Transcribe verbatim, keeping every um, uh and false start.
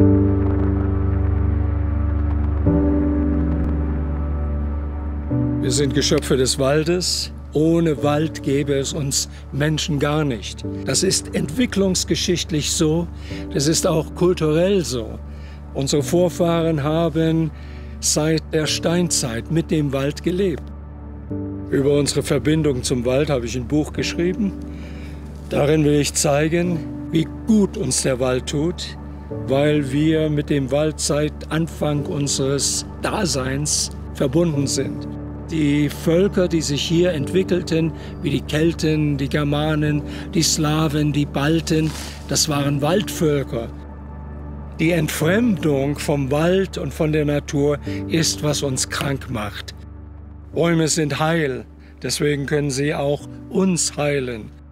Wir sind Geschöpfe des Waldes. Ohne Wald gäbe es uns Menschen gar nicht. Das ist entwicklungsgeschichtlich so, das ist auch kulturell so. Unsere Vorfahren haben seit der Steinzeit mit dem Wald gelebt. Über unsere Verbindung zum Wald habe ich ein Buch geschrieben. Darin will ich zeigen, wie gut uns der Wald tut, weil wir mit dem Wald seit Anfang unseres Daseins verbunden sind. Die Völker, die sich hier entwickelten, wie die Kelten, die Germanen, die Slawen, die Balten, das waren Waldvölker. Die Entfremdung vom Wald und von der Natur ist, was uns krank macht. Bäume sind heil, deswegen können sie auch uns heilen.